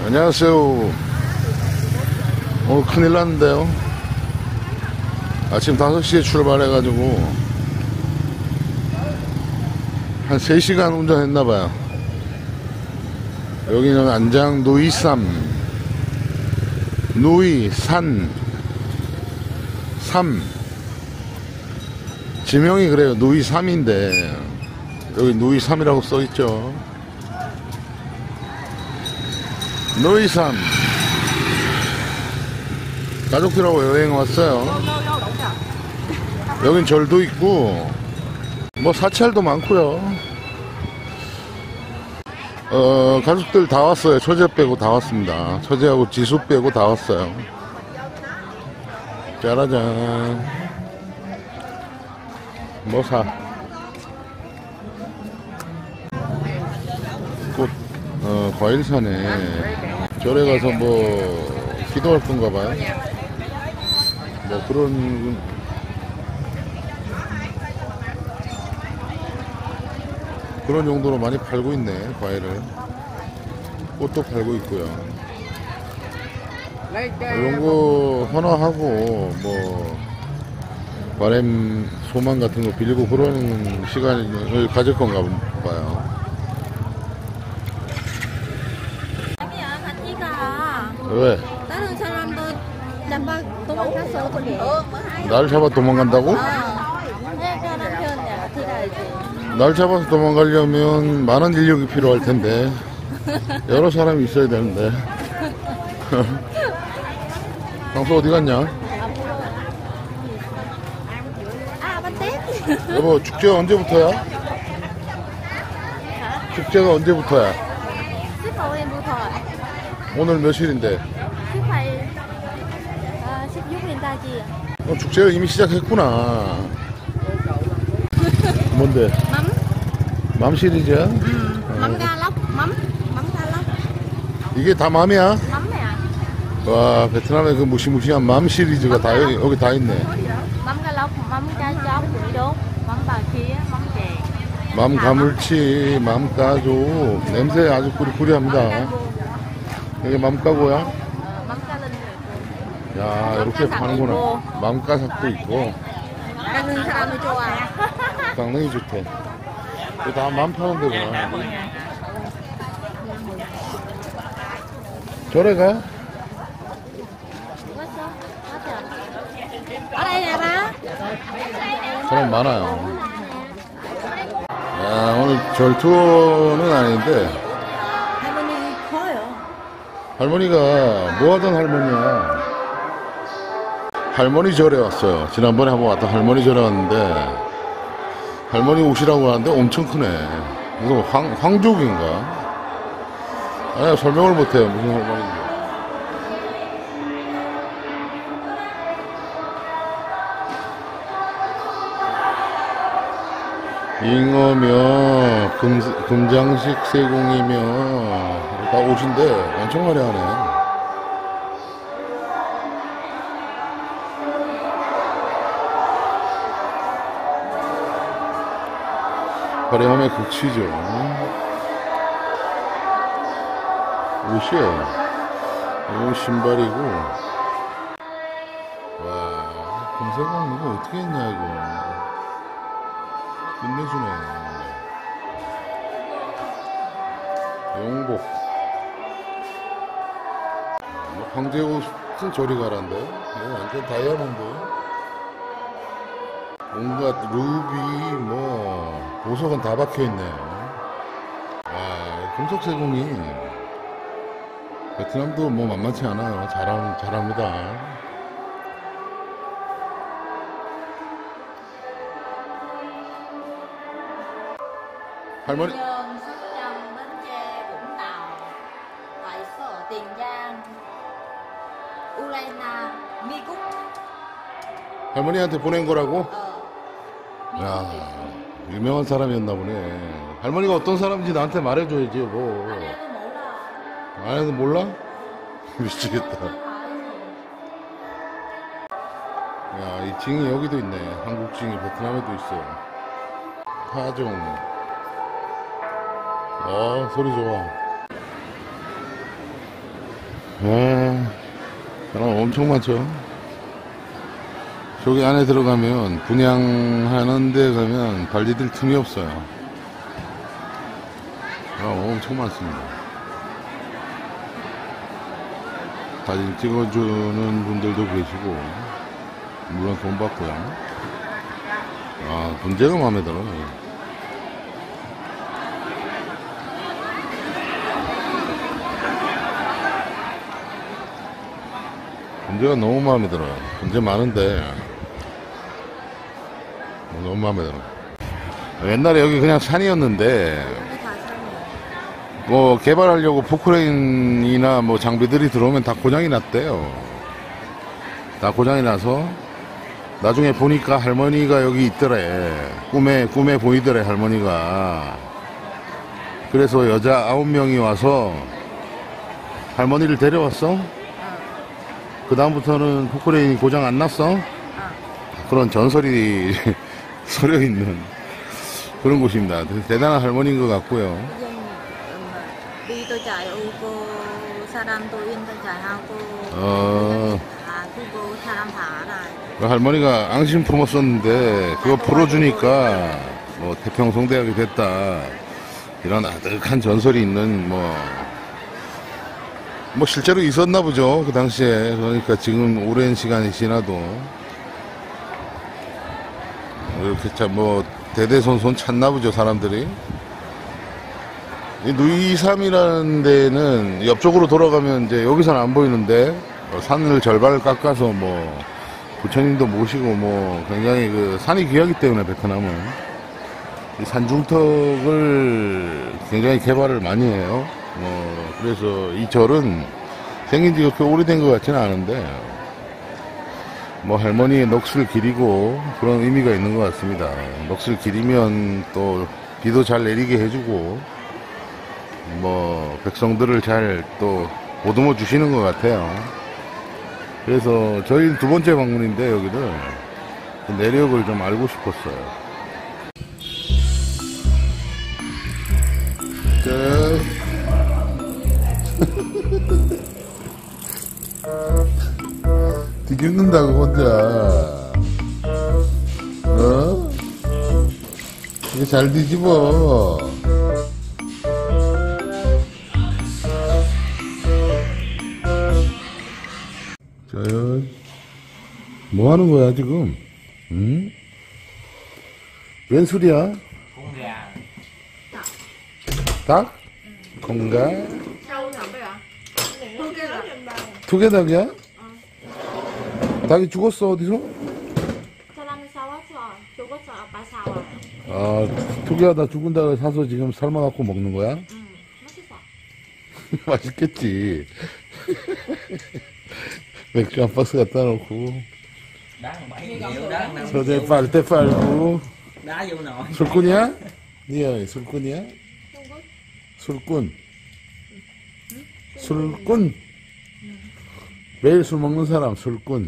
안녕하세요. 오늘 큰일 났는데요. 아침 5시에 출발해가지고 한 3시간 운전했나봐요. 여기는 안장 누이산 누이산 삼 지명이 그래요. 누이삼인데 여기 누이삼이라고 써있죠. 누이삼 가족들하고 여행 왔어요. 여긴 절도 있고 뭐 사찰도 많고요. 가족들 다 왔어요. 처제 빼고 다 왔습니다. 처제하고 지수 빼고 다 왔어요. 짜라잔. 뭐 사? 꽃, 과일 사네. 절에 가서 뭐 기도할 건가 봐요. 뭐 그런 용도로 많이 팔고 있네. 과일을. 꽃도 팔고 있고요. 이런 거 헌화하고 뭐 바람 소망 같은 거 빌리고 그런 시간을 가질 건가 봐요. 왜? 다른 사람도 잡아 도망갔어. 어떻게? 날 잡아 도망간다고? 내가 남편이야. 같이 가야지. 날 잡아서 도망가려면 많은 인력이 필요할 텐데 여러 사람이 있어야 되는데. 장소 어디 갔냐? 아, 맞대? 여보, 축제가 언제부터야? 축제가 언제부터야? 15일부터 오늘 며칠인데? 18일 16일까지. 축제가 이미 시작했구나. 뭔데? 맘 시리즈야? 맘갈럭? 맘갈럭? 이게 다 맘이야? 맘이야. 와, 베트남의 그 무시무시한 맘 시리즈가 다 여기 다 있네. 맘갈럭, 맘가족, 족, 맘바퀴, 맘개. 맘 가물치, 맘 가족. 냄새 아주 꾸리꾸리합니다. 이게 맘가고야? 맘가는 야, 이렇게 파는구나. 맘가삭도 있고. 깎는 사람이 좋아. 깎는 게 좋대. 이거 다 맘 파는 데구나. 저래 가? 왔어? 맞아. 어디 알아? 사람 많아요. 야, 오늘 절 투어는 아닌데 할머니 커요. 할머니가 뭐 하던 할머니야. 할머니 절에 왔어요. 지난번에 한번 왔다 할머니 절에 왔는데 할머니 옷이라고 하는데 엄청 크네. 무슨 황족인가? 아니, 설명을 못해요. 무슨 할머니인지. 잉어며 금장식 세공이며 다 옷인데 엄청 화려하네. 화려함의 극치죠. 옷이에요. 이거 신발이고. 와, 금세공 이거 어떻게 했냐 이거. 끝내주네. 용복. 황제 옷은 저리 가란데. 이거 완전 다이아몬드. 온갖 루비 뭐 보석은 다 박혀있네요. 와, 금속세공이 베트남도 뭐 만만치 않아요. 잘합니다. 할머니. Sóc Bến Tre, Vũng Tàu, Hoài Sở, Tiền Giang, Ukraine, 미국. 할머니한테 보낸 거라고? 야, 유명한 사람이었나 보네. 할머니가 어떤 사람인지 나한테 말해줘야지, 여보. 아내도 몰라. 아내도 몰라? 미치겠다. 야, 이 징이 여기도 있네. 한국 징이 베트남에도 있어. 타종. 소리 좋아. 사람 엄청 많죠. 저기 안에 들어가면 분양하는 데 가면 발디딜 틈이 없어요. 엄청 많습니다. 사진 찍어주는 분들도 계시고, 물론 돈 받고요. 분재가 마음에 들어요. 분재가 너무 마음에 들어요. 분재 많은데 너무 마음에 들어요. 옛날에 여기 그냥 산이었는데 여기 다 산이에요. 뭐 개발하려고 포크레인이나 뭐 장비들이 들어오면 다 고장이 났대요. 다 고장이 나서 나중에 보니까 할머니가 여기 있더래. 꿈에 보이더래, 할머니가. 그래서 여자 9명이 와서 할머니를 데려왔어. 그 다음부터는 포크레인이 고장 안 났어. 그런 전설이 서려 있는 그런 곳입니다. 대단한 할머니인 것 같고요. 비도 잘 오고 사람도 인도 잘하고 그거 사람 다 알아요. 그 할머니가 앙심 품었었는데 그거 풀어주니까 뭐 태평성대학이 됐다, 이런 아득한 전설이 있는 뭐 실제로 있었나 보죠, 그 당시에. 그러니까 지금 오랜 시간이 지나도 이렇게 참 뭐 대대손손 찾나 보죠, 사람들이. 이 누이삼이라는 데는 옆쪽으로 돌아가면 이제 여기서는 안 보이는데 산을 절반을 깎아서 뭐 부처님도 모시고 뭐 굉장히 그 산이 귀하기 때문에 베트남은 이 산중턱을 굉장히 개발을 많이 해요. 그래서 이 절은 생긴 지 그렇게 오래된 것 같지는 않은데 뭐 할머니의 넋을 기리고 그런 의미가 있는 것 같습니다. 넋을 기리면 또 비도 잘 내리게 해주고 뭐 백성들을 잘 또 보듬어 주시는 것 같아요. 그래서 저희 두 번째 방문인데 여기를 그 내력을 좀 알고 싶었어요. 뒤집는다고 혼자. 이게 잘 뒤집어. 뭐 하는 거야 지금? 응? 웬 소리야? 닭? 건가? 투게닭이야? 닭이 죽었어, 어디서? 사람이 싸웠어. 죽었어. 아빠 싸워. 투게하다 죽은 닭을 사서 지금 삶아갖고 먹는 거야? 맛있어. 맛있겠지. 맥주 한 박스 갖다 놓고 서재 빨대 빨고. 술꾼이야? 니야 술꾼이야? 술꾼. 술꾼. 매일 술 먹는 사람 술꾼.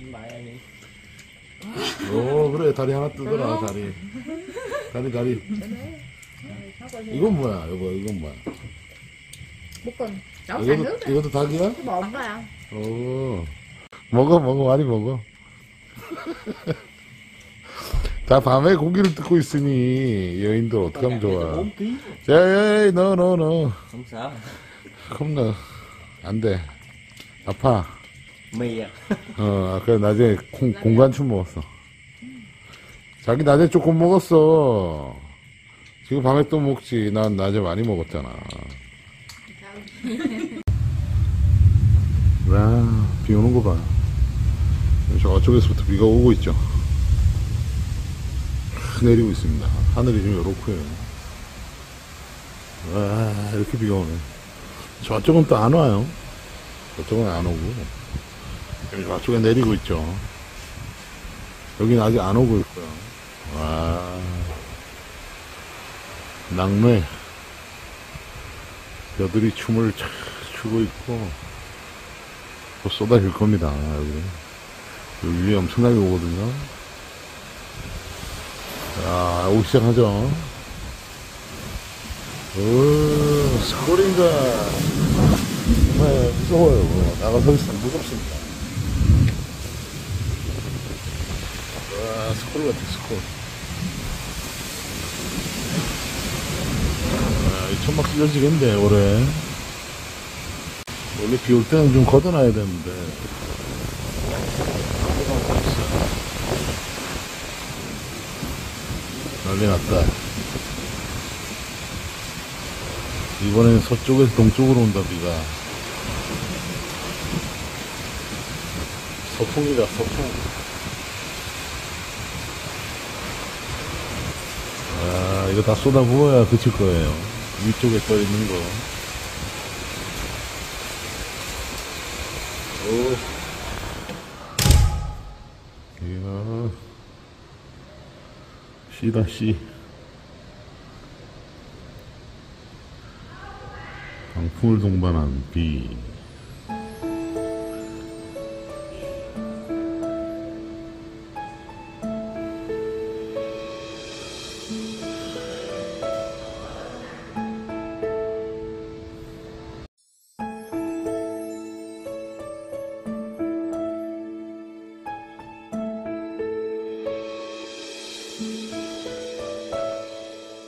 오 그래, 다리 하나 뜯어라. 다리. 이건 뭐야 여보? 이건 뭐야? 묶은. 이것도 닭이야? 먹은 거야. 오, 먹어 많이 먹어. 다 밤에 고기를 뜯고 있으니 여인들 어떡하면 좋아. 에이 너 không 넣어. 안 돼. 아파. 아까 낮에 공간춤 먹었어. 자기 낮에 조금 먹었어. 지금 밤에 또 먹지. 난 낮에 많이 먹었잖아. 와, 비 오는 거 봐. 저쪽에서부터 비가 오고 있죠. 내리고 있습니다. 하늘이 좀 요렇고요. 와, 이렇게 비가 오네. 저쪽은 또 안 와요. 저쪽은 안 오고. 저쪽에 내리고 있죠. 여기는 아직 안 오고 있고요. 와, 낙뢰. 여들이 춤을 추고 있고, 또 쏟아질 겁니다, 여기 위에 엄청나게 오거든요. 자, 오기 시작하죠. 오, 스코링가. 정말 무서워요. 나가 서 있으면 무섭습니다. 와, 스콜 같아, 스콜. 아, 이 천막 찢어지겠네, 올해. 원래 비 올 때는 좀 걷어놔야 되는데. 난리 났다. 이번엔 서쪽에서 동쪽으로 온다, 비가. 서풍이다, 서풍. 아, 이거 다 쏟아부어야 그칠 거예요. 위쪽에 떠 있는 거. 오. 이야. 씨다, 씨. 강풍을 동반한 비.